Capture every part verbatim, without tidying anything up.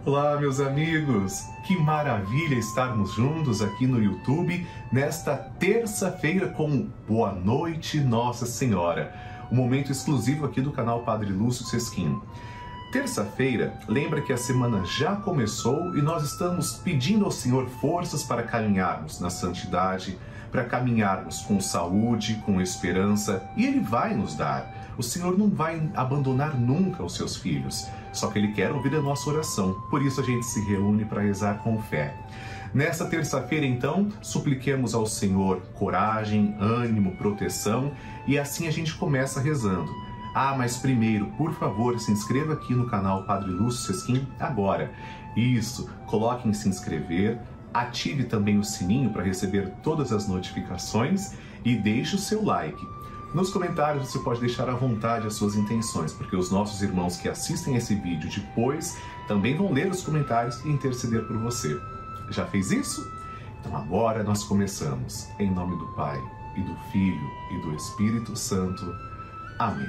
Olá, meus amigos! Que maravilha estarmos juntos aqui no YouTube nesta terça-feira com Boa Noite Nossa Senhora, um momento exclusivo aqui do canal Padre Lúcio Sesquim. Terça-feira, lembra que a semana já começou e nós estamos pedindo ao Senhor forças para caminharmos na santidade, para caminharmos com saúde, com esperança, e Ele vai nos dar. O Senhor não vai abandonar nunca os seus filhos, só que Ele quer ouvir a nossa oração. Por isso a gente se reúne para rezar com fé. Nesta terça-feira, então, supliquemos ao Senhor coragem, ânimo, proteção, e assim a gente começa rezando. Ah, mas primeiro, por favor, se inscreva aqui no canal Padre Lúcio Sesquim agora. Isso, coloque em se inscrever, ative também o sininho para receber todas as notificações e deixe o seu like. Nos comentários você pode deixar à vontade as suas intenções, porque os nossos irmãos que assistem esse vídeo depois também vão ler os comentários e interceder por você. Já fez isso? Então agora nós começamos. Em nome do Pai, e do Filho, e do Espírito Santo. Amém.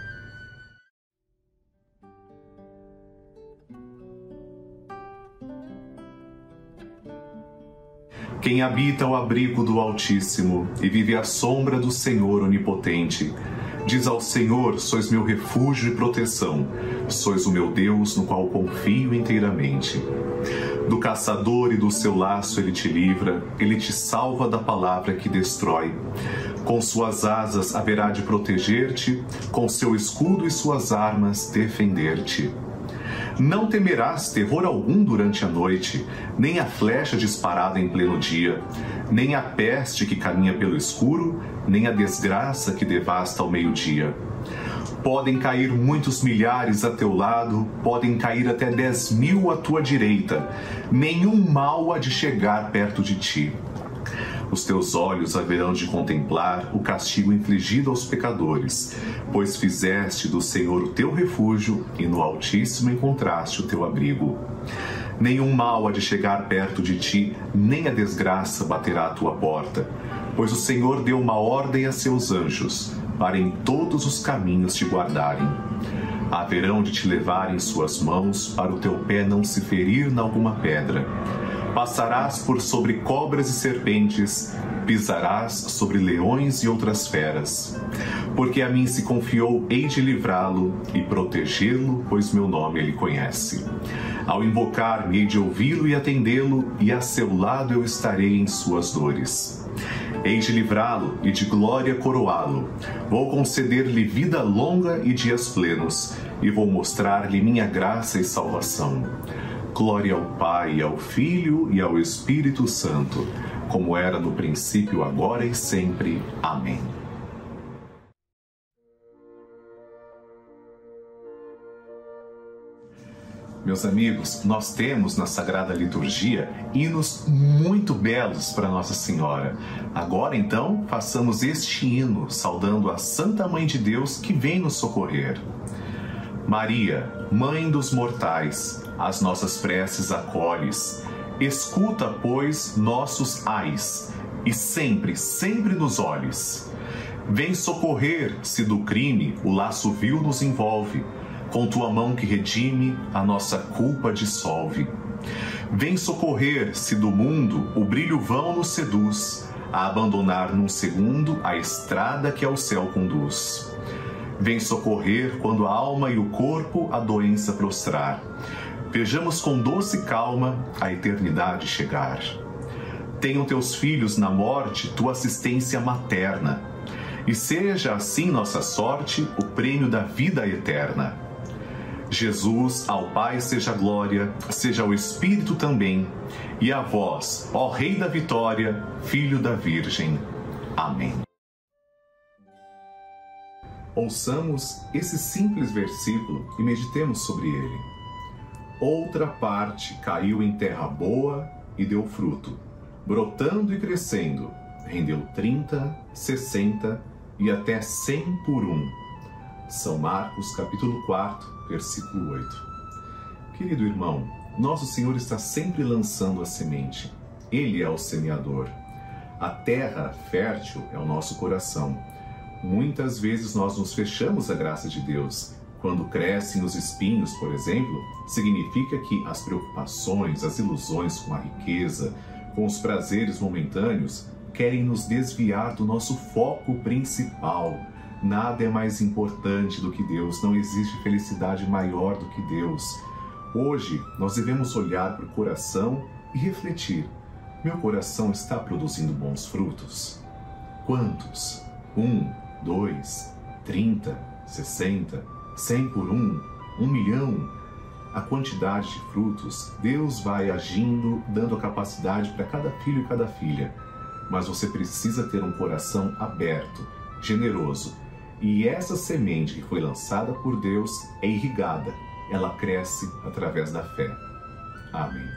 Quem habita o abrigo do Altíssimo e vive à sombra do Senhor Onipotente, diz ao Senhor: sois meu refúgio e proteção, sois o meu Deus no qual confio inteiramente. Do caçador e do seu laço ele te livra, ele te salva da palavra que destrói. Com suas asas haverá de proteger-te, com seu escudo e suas armas defender-te. Não temerás terror algum durante a noite, nem a flecha disparada em pleno dia, nem a peste que caminha pelo escuro, nem a desgraça que devasta ao meio-dia. Podem cair muitos milhares a teu lado, podem cair até dez mil à tua direita, nenhum mal há de chegar perto de ti. Os teus olhos haverão de contemplar o castigo infligido aos pecadores, pois fizeste do Senhor o teu refúgio e no Altíssimo encontraste o teu abrigo. Nenhum mal há de chegar perto de ti, nem a desgraça baterá à tua porta, pois o Senhor deu uma ordem a seus anjos, para em todos os caminhos te guardarem. Haverão de te levar em suas mãos, para o teu pé não se ferir em alguma pedra. Passarás por sobre cobras e serpentes, pisarás sobre leões e outras feras. Porque a mim se confiou, hei de livrá-lo e protegê-lo, pois meu nome ele conhece. Ao invocar-me, hei de ouvi-lo e atendê-lo, e a seu lado eu estarei em suas dores. Hei de livrá-lo e de glória coroá-lo. Vou conceder-lhe vida longa e dias plenos, e vou mostrar-lhe minha graça e salvação. Glória ao Pai, ao Filho e ao Espírito Santo, como era no princípio, agora e sempre. Amém. Meus amigos, nós temos na Sagrada Liturgia hinos muito belos para Nossa Senhora. Agora, então, façamos este hino, saudando a Santa Mãe de Deus que vem nos socorrer. Maria, Mãe dos mortais, as nossas preces acolhes. Escuta, pois, nossos ais, e sempre, sempre nos olhes. Vem socorrer, se do crime o laço vil nos envolve, com tua mão que redime, a nossa culpa dissolve. Vem socorrer, se do mundo o brilho vão nos seduz, a abandonar num segundo a estrada que ao céu conduz. Vem socorrer quando a alma e o corpo a doença prostrar. Vejamos com doce calma a eternidade chegar. Tenham teus filhos na morte tua assistência materna, e seja assim nossa sorte o prêmio da vida eterna. Jesus, ao Pai seja glória, seja ao Espírito também, e a vós, ó Rei da vitória, Filho da Virgem. Amém. Ouçamos esse simples versículo e meditemos sobre ele. Outra parte caiu em terra boa e deu fruto, brotando e crescendo, rendeu trinta, sessenta e até cem por um. São Marcos, capítulo quatro, versículo oito. Querido irmão, nosso Senhor está sempre lançando a semente. Ele é o semeador. A terra fértil é o nosso coração. Muitas vezes nós nos fechamos à graça de Deus, quando crescem os espinhos, por exemplo, significa que as preocupações, as ilusões com a riqueza, com os prazeres momentâneos, querem nos desviar do nosso foco principal. Nada é mais importante do que Deus, não existe felicidade maior do que Deus. Hoje, nós devemos olhar para o coração e refletir. Meu coração está produzindo bons frutos? Quantos? Um, dois, trinta, sessenta, cem por um, um milhão? A quantidade de frutos, Deus vai agindo, dando a capacidade para cada filho e cada filha. Mas você precisa ter um coração aberto, generoso. E essa semente que foi lançada por Deus é irrigada. Ela cresce através da fé. Amém.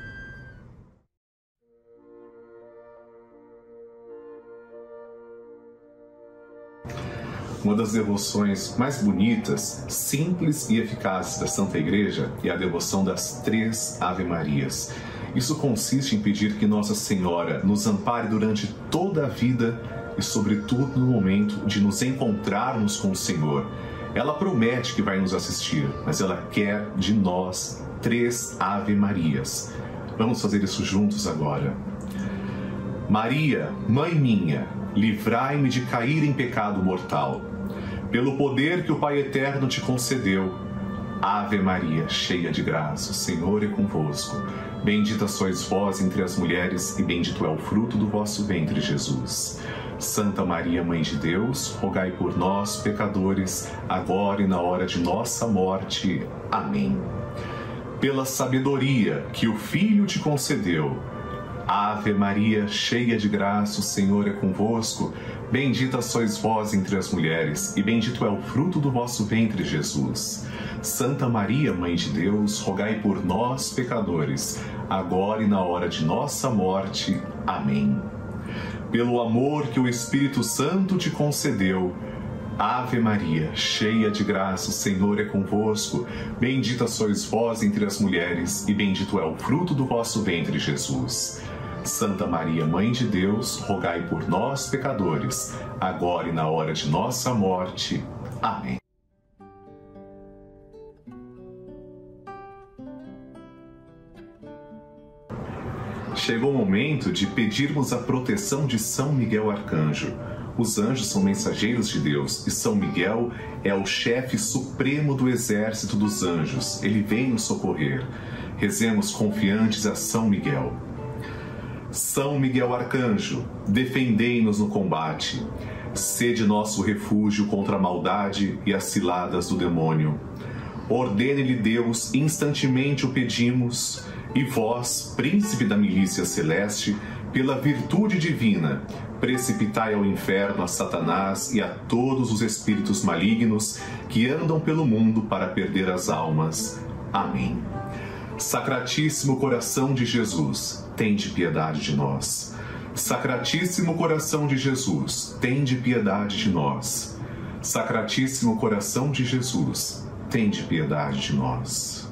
Uma das devoções mais bonitas, simples e eficazes da Santa Igreja é a devoção das três Ave-Marias. Isso consiste em pedir que Nossa Senhora nos ampare durante toda a vida e, sobretudo, no momento de nos encontrarmos com o Senhor. Ela promete que vai nos assistir, mas ela quer de nós três Ave-Marias. Vamos fazer isso juntos agora. Maria, Mãe minha, livrai-me de cair em pecado mortal. Pelo poder que o Pai Eterno te concedeu. Ave Maria, cheia de graça, o Senhor é convosco. Bendita sois vós entre as mulheres, e bendito é o fruto do vosso ventre, Jesus. Santa Maria, Mãe de Deus, rogai por nós, pecadores, agora e na hora de nossa morte. Amém. Pela sabedoria que o Filho te concedeu. Ave Maria, cheia de graça, o Senhor é convosco. Bendita sois vós entre as mulheres, e bendito é o fruto do vosso ventre, Jesus. Santa Maria, Mãe de Deus, rogai por nós, pecadores, agora e na hora de nossa morte. Amém. Pelo amor que o Espírito Santo te concedeu. Ave Maria, cheia de graça, o Senhor é convosco. Bendita sois vós entre as mulheres, e bendito é o fruto do vosso ventre, Jesus. Santa Maria, Mãe de Deus, rogai por nós, pecadores, agora e na hora de nossa morte. Amém. Chegou o momento de pedirmos a proteção de São Miguel Arcanjo. Os anjos são mensageiros de Deus e São Miguel é o chefe supremo do exército dos anjos. Ele vem nos socorrer. Rezemos confiantes a São Miguel. São Miguel Arcanjo, defendei-nos no combate. Sede nosso refúgio contra a maldade e as ciladas do demônio. Ordene-lhe Deus, instantemente o pedimos, e vós, príncipe da milícia celeste, pela virtude divina, precipitai ao inferno a Satanás e a todos os espíritos malignos que andam pelo mundo para perder as almas. Amém. Sacratíssimo coração de Jesus, tende piedade de nós. Sacratíssimo coração de Jesus, tende piedade de nós. Sacratíssimo coração de Jesus, tende piedade de nós.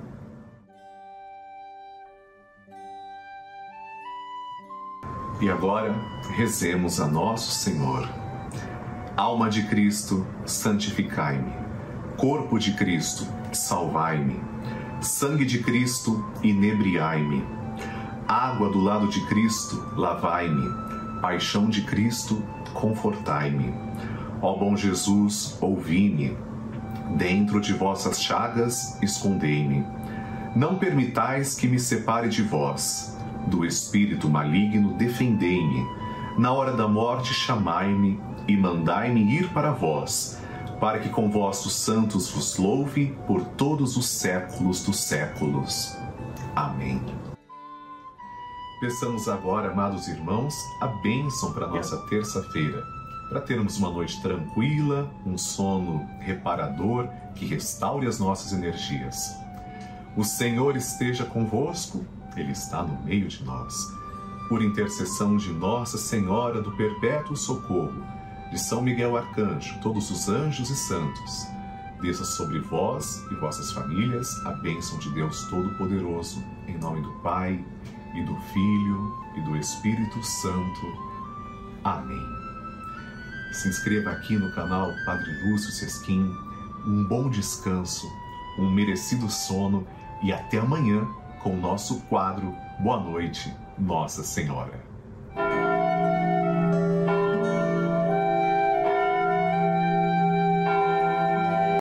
E agora, rezemos a Nosso Senhor. Alma de Cristo, santificai-me. Corpo de Cristo, salvai-me. Sangue de Cristo, inebriai-me. Água do lado de Cristo, lavai-me. Paixão de Cristo, confortai-me. Ó bom Jesus, ouvi-me. Dentro de vossas chagas, escondei-me. Não permitais que me separe de vós. Do espírito maligno, defendei-me. Na hora da morte, chamai-me e mandai-me ir para vós, para que com vossos santos vos louve por todos os séculos dos séculos. Amém. Peçamos agora, amados irmãos, a bênção para a nossa terça-feira, para termos uma noite tranquila, um sono reparador que restaure as nossas energias. O Senhor esteja convosco. Ele está no meio de nós. Por intercessão de Nossa Senhora do Perpétuo Socorro, de São Miguel Arcanjo, todos os anjos e santos, desça sobre vós e vossas famílias a bênção de Deus Todo-Poderoso, em nome do Pai, e do Filho, e do Espírito Santo. Amém. Se inscreva aqui no canal Padre Lúcio Sesquim, um bom descanso, um merecido sono e até amanhã com o nosso quadro Boa Noite, Nossa Senhora.